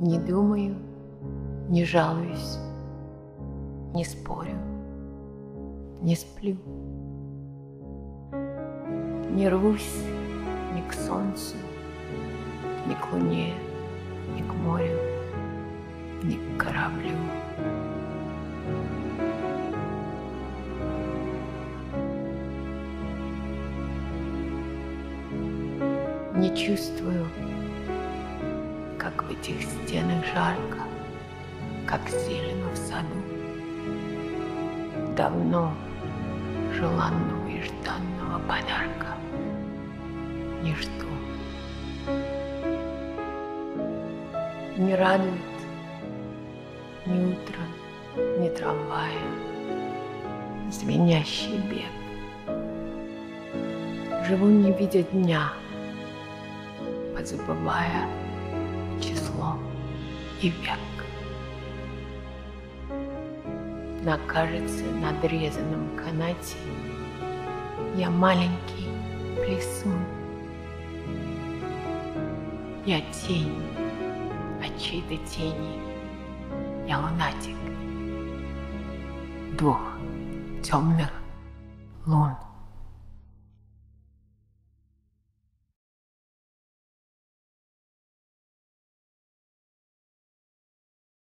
Не думаю, не жалуюсь, не спорю, не сплю. Не рвусь ни к солнцу, ни к луне, ни к морю, ни к кораблю. Не чувствую, как в этих стенах жарко, как зелено в саду. Давно желанного и жданного подарка не жду. Не радует ни утро, ни трамвая звенящий бег. Живу, не видя дня, позабывая число и век. На, кажется, надрезанном канате я маленький плесун. Я тень от чьей-то тени, я лунатик двух темных лун.